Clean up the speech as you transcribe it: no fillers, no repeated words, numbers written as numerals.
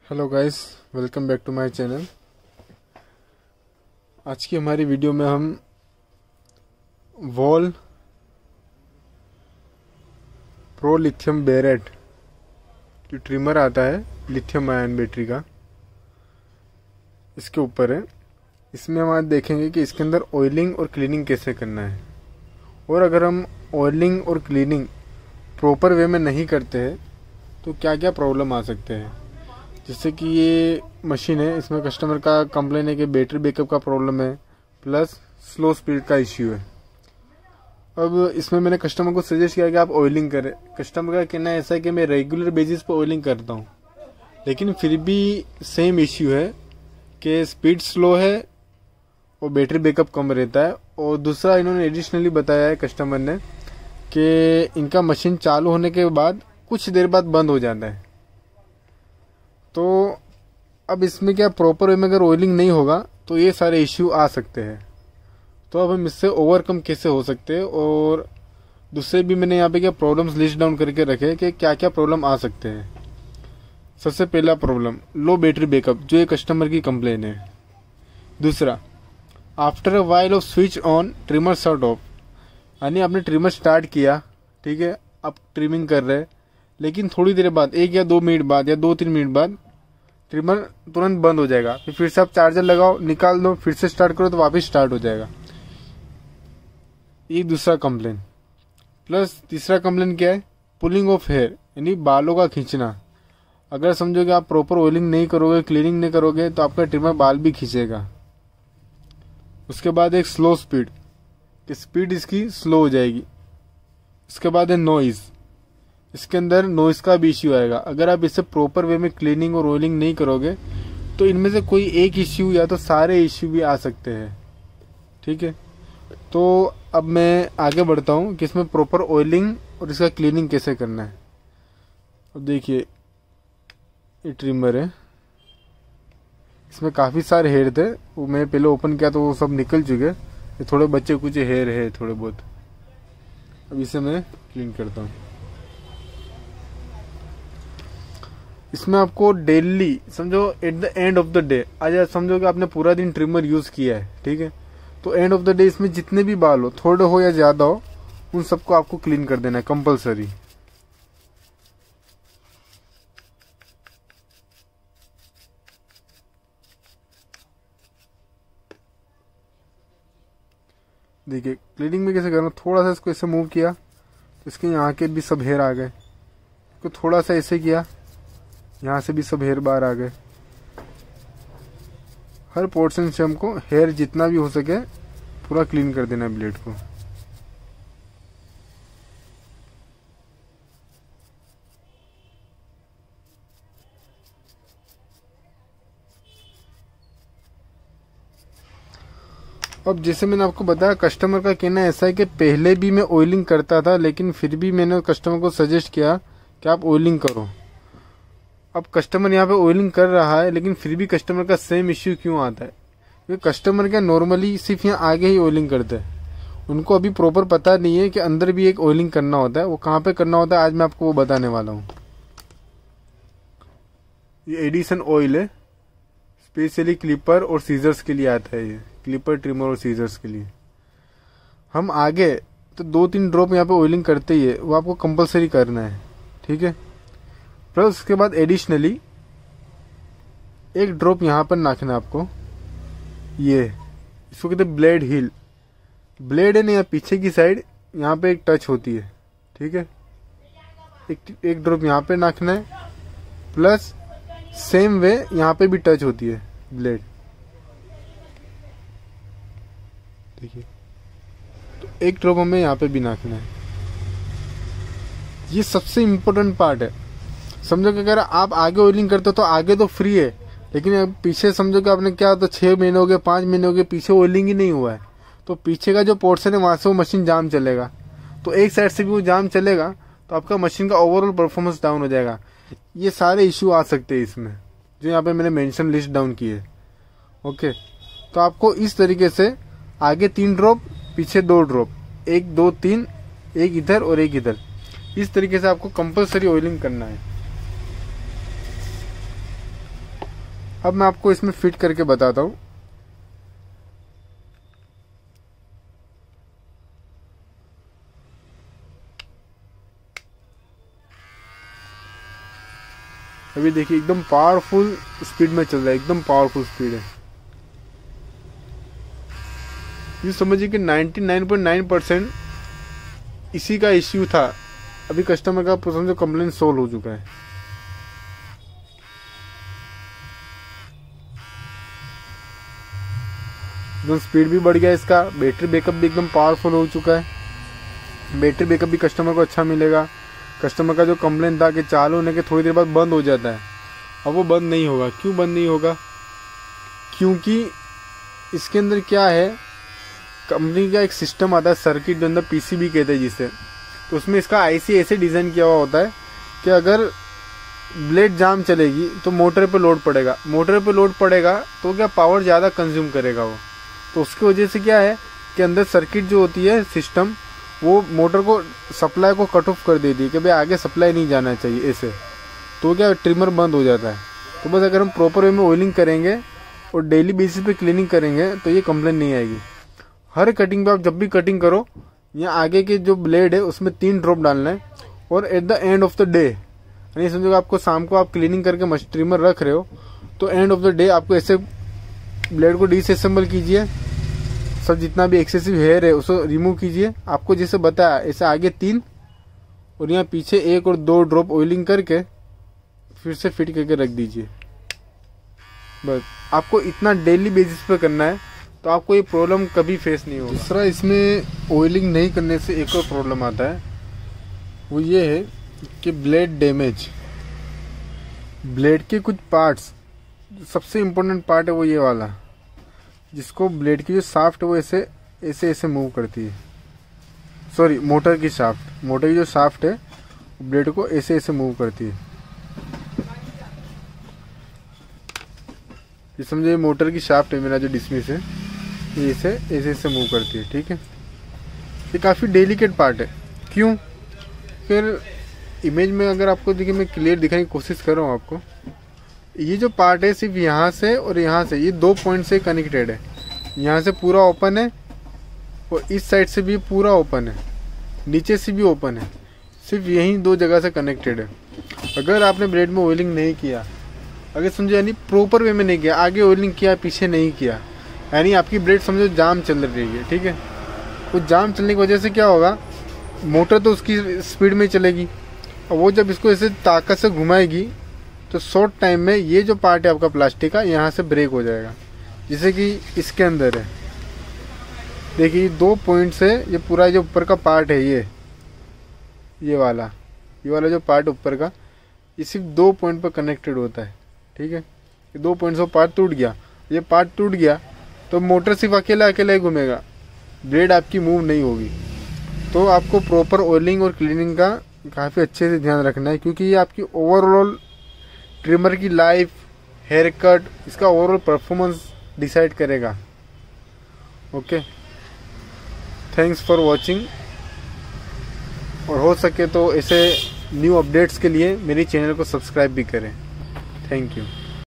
Hello guys, welcome back to my channel. आज की हमारी वीडियो में हम वॉल प्रो लिथियम बेरेट जो ट्रिमर आता है लिथियम आयन बैटरी का, इसके ऊपर है। इसमें हम आज देखेंगे कि इसके अंदर ऑयलिंग और क्लीनिंग कैसे करना है, और अगर हम ऑयलिंग और क्लीनिंग प्रॉपर वे में नहीं करते हैं तो क्या क्या प्रॉब्लम आ सकते हैं। जैसे कि ये मशीन है, इसमें कस्टमर का कंप्लेन है कि बैटरी बैकअप का प्रॉब्लम है प्लस स्लो स्पीड का इश्यू है। अब इसमें मैंने कस्टमर को सजेस्ट किया कि आप ऑयलिंग करें। कस्टमर का कहना ऐसा है कि मैं रेगुलर बेसिस पर ऑयलिंग करता हूँ, लेकिन फिर भी सेम इश्यू है कि स्पीड स्लो है और बैटरी बैकअप कम रहता है। और दूसरा इन्होंने एडिशनली बताया है कस्टमर ने कि इनका मशीन चालू होने के बाद कुछ देर बाद बंद हो जाता है। तो अब इसमें क्या प्रॉपर वे में अगर ऑयलिंग नहीं होगा तो ये सारे इश्यू आ सकते हैं। तो अब हम इससे ओवरकम कैसे हो सकते हैं, और दूसरे भी मैंने यहाँ पे क्या प्रॉब्लम्स लिस्ट डाउन करके रखे कि क्या क्या प्रॉब्लम आ सकते हैं। सबसे पहला प्रॉब्लम लो बैटरी बैकअप, जो ये कस्टमर की कंप्लेन है। दूसरा, after a while of switch on trimmer shut off, यानी आपने ट्रिमर स्टार्ट किया, ठीक है, आप ट्रिमिंग कर रहे हैं, लेकिन थोड़ी देर बाद 1 या 2 मिनट बाद या 2-3 मिनट बाद ट्रिमर तुरंत बंद हो जाएगा। फिर से आप चार्जर लगाओ, निकाल दो, फिर से स्टार्ट करो तो वापस स्टार्ट हो जाएगा। ये दूसरा कंप्लेन। प्लस तीसरा कंप्लेन क्या है, पुलिंग ऑफ हेयर, यानी बालों का खींचना। अगर समझो कि आप प्रॉपर ऑयलिंग नहीं करोगे, क्लीनिंग नहीं करोगे तो आपका ट्रिमर बाल भी खींचेगा। उसके बाद एक स्लो स्पीड, कि स्पीड इसकी स्लो हो जाएगी। उसके बाद है नॉइज, इसके अंदर नॉइज का भी इश्यू आएगा। अगर आप इसे प्रॉपर वे में क्लीनिंग और ऑयलिंग नहीं करोगे तो इनमें से कोई एक इश्यू या तो सारे इश्यू भी आ सकते हैं, ठीक है। तो अब मैं आगे बढ़ता हूँ कि इसमें प्रॉपर ऑयलिंग और इसका क्लीनिंग कैसे करना है। अब देखिए, ये ट्रिमर है, इसमें काफ़ी सारे हेयर थे, वो मैं पहले ओपन किया तो वो सब निकल चुके। ये थोड़े बच्चे कुछ हेयर है थोड़े बहुत। अब इसे मैं क्लीन करता हूँ। इसमें आपको डेली समझो at the end of the day, आज समझो कि आपने पूरा दिन ट्रिमर यूज किया है, ठीक है, तो एंड ऑफ द डे इसमें जितने भी बाल हो, थोड़े हो या ज्यादा हो, उन सबको आपको क्लीन कर देना है कंपलसरी। देखिए क्लीनिंग में कैसे करना, थोड़ा सा इसको ऐसे मूव किया तो इसके यहाँ के भी सब हेयर आ गए। इसको थोड़ा सा ऐसे किया, यहाँ से भी सब हेयर बाहर आ गए। हर पोर्शन से हमको हेयर जितना भी हो सके पूरा क्लीन कर देना है ब्लेड को। अब जैसे मैंने आपको बताया, कस्टमर का कहना ऐसा है कि पहले भी मैं ऑयलिंग करता था, लेकिन फिर भी मैंने कस्टमर को सजेस्ट किया कि आप ऑयलिंग करो। अब कस्टमर यहाँ पे ऑयलिंग कर रहा है, लेकिन फिर भी कस्टमर का सेम इश्यू क्यों आता है? क्योंकि कस्टमर क्या नॉर्मली सिर्फ यहाँ आगे ही ऑयलिंग करते हैं, उनको अभी प्रॉपर पता नहीं है कि अंदर भी एक ऑयलिंग करना होता है। वो कहाँ पे करना होता है आज मैं आपको वो बताने वाला हूँ। ये एडिसन ऑयल है, स्पेशली क्लिपर और सीजर्स के लिए आता है। ये क्लिपर, ट्रिमर और सीजर्स के लिए। हम आगे तो 2-3 ड्रॉप यहाँ पे ऑयलिंग करते ही है, वो आपको कंपलसरी करना है, ठीक है। प्लस उसके बाद एडिशनली 1 ड्रॉप यहाँ पर नाखना है आपको। ये इसको कहते हैं ब्लेड हील। ब्लेड है ना, यहाँ पीछे की साइड यहाँ पे एक टच होती है, ठीक है। एक ड्रॉप यहाँ पे नाखना है, प्लस सेम वे यहाँ पे भी टच होती है ब्लेड, देखिए। तो 1 ड्रॉप हमें यहाँ पे भी नाखना है। ये सबसे इम्पोर्टेंट पार्ट है। समझो कि अगर आप आगे ऑयलिंग करते हो तो आगे तो फ्री है, लेकिन अब पीछे समझो कि आपने क्या तो 6 महीने हो गए, 5 महीने हो गए, पीछे ऑयलिंग ही नहीं हुआ है, तो पीछे का जो पोर्शन है वहां से वो मशीन जाम चलेगा। तो एक साइड से भी वो जाम चलेगा तो आपका मशीन का ओवरऑल परफॉर्मेंस डाउन हो जाएगा। ये सारे इश्यू आ सकते हैं इसमें, जो यहाँ पे मैंने मेंशन लिस्ट डाउन की है, ओके। तो आपको इस तरीके से आगे 3 ड्रॉप, पीछे 2 ड्रॉप, 1 2 3, एक इधर और एक इधर, इस तरीके से आपको कंपलसरी ऑयलिंग करना है। अब मैं आपको इसमें फिट करके बताता हूँ। अभी देखिए एकदम पावरफुल स्पीड में चल रहा है, एकदम पावरफुल स्पीड है। ये समझिए कि 99.9% इसी का इश्यू था। अभी कस्टमर का समझो कंप्लेंट सोल्व हो चुका है। एकदम स्पीड भी बढ़ गया इसका, बैटरी बैकअप भी एकदम पावरफुल हो चुका है। बैटरी बैकअप भी कस्टमर को अच्छा मिलेगा। कस्टमर का जो कंप्लेंट था कि चालू होने के थोड़ी देर बाद बंद हो जाता है, अब वो बंद नहीं होगा। क्यों बंद नहीं होगा? क्योंकि इसके अंदर क्या है, कंपनी का एक सिस्टम आता है, सर्किट जो अंदर पीसीबी कहते हैं जिसे, तो उसमें इसका आईसी ऐसे डिज़ाइन किया हुआ होता है कि अगर ब्लेड जाम चलेगी तो मोटर पे लोड पड़ेगा। मोटर पे लोड पड़ेगा तो क्या पावर ज़्यादा कंज्यूम करेगा वो, तो उसकी वजह से क्या है कि अंदर सर्किट जो होती है सिस्टम, वो मोटर को सप्लाई को कट ऑफ कर देती है कि भाई आगे सप्लाई नहीं जाना चाहिए ऐसे, तो क्या ट्रिमर बंद हो जाता है। तो बस अगर हम प्रॉपर वे में ऑयलिंग करेंगे और डेली बेसिस पे क्लीनिंग करेंगे तो ये कंप्लेन नहीं आएगी। हर कटिंग पे आप जब भी कटिंग करो, यहाँ आगे के जो ब्लेड है उसमें 3 ड्रॉप डालना है, और at the end of the day, यानी समझो आपको शाम को आप क्लीनिंग करके ट्रिमर रख रहे हो, तो एंड ऑफ द डे आपको ऐसे ब्लेड को डिसअसेंबल कीजिए, सब जितना भी एक्सेसिव हेयर है उसको रिमूव कीजिए। आपको जैसे बताया ऐसे आगे 3 और यहाँ पीछे 1 और 2 ड्रॉप ऑयलिंग करके फिर से फिट करके रख दीजिए। बस आपको इतना डेली बेसिस पे करना है, तो आपको ये प्रॉब्लम कभी फेस नहीं होगा। दूसरा, इसमें ऑयलिंग नहीं करने से एक और प्रॉब्लम आता है, वो ये है कि ब्लेड डैमेज। ब्लेड के कुछ पार्ट्स, सबसे इम्पोर्टेंट पार्ट है वो ये वाला, जिसको ब्लेड की जो शाफ्ट है वो ऐसे ऐसे ऐसे मूव करती है। सॉरी, मोटर की शाफ्ट, मोटर की जो शाफ्ट है ब्लेड को ऐसे ऐसे मूव करती है। ये समझे मोटर की शाफ्ट है मेरा जो डिसमिस है, ये ऐसे ऐसे ऐसे मूव करती है। ठीक है, ये काफ़ी डेलिकेट पार्ट है। क्यों? फिर इमेज में अगर आपको देखिए, मैं क्लियर दिखाने की कोशिश कर रहा हूँ आपको। ये जो पार्ट है सिर्फ यहाँ से और यहाँ से, ये 2 पॉइंट से कनेक्टेड है। यहाँ से पूरा ओपन है और इस साइड से भी पूरा ओपन है, नीचे से भी ओपन है, सिर्फ यही 2 जगह से कनेक्टेड है। अगर आपने ब्लेड में ऑयलिंग नहीं किया, अगर समझो यानी प्रॉपर वे में नहीं किया, आगे ऑयलिंग किया पीछे नहीं किया, यानी आपकी ब्लेड समझो जाम चल रही है। ठीक है, वो जाम चलने की वजह से क्या होगा, मोटर तो उसकी स्पीड में चलेगी, और वो जब इसको ऐसे ताकत से घुमाएगी तो शॉर्ट टाइम में ये जो पार्ट है आपका प्लास्टिक का, यहाँ से ब्रेक हो जाएगा। जैसे कि इसके अंदर है, देखिए 2 पॉइंट से ये पूरा जो ऊपर का पार्ट है, ये वाला जो पार्ट ऊपर का, ये सिर्फ 2 पॉइंट पर कनेक्टेड होता है। ठीक है, ये 2 पॉइंट से पार्ट टूट गया, ये पार्ट टूट गया तो मोटर सिर्फ अकेला ही घूमेगा, ब्लेड आपकी मूव नहीं होगी। तो आपको प्रॉपर ऑयलिंग और क्लीनिंग का काफ़ी अच्छे से ध्यान रखना है, क्योंकि ये आपकी ओवरऑल ट्रिमर की लाइफ, हेयर कट, इसका ओवरऑल परफॉर्मेंस डिसाइड करेगा। Okay, thanks for watching. और हो सके तो ऐसे न्यू अपडेट्स के लिए मेरी चैनल को सब्सक्राइब भी करें। Thank you.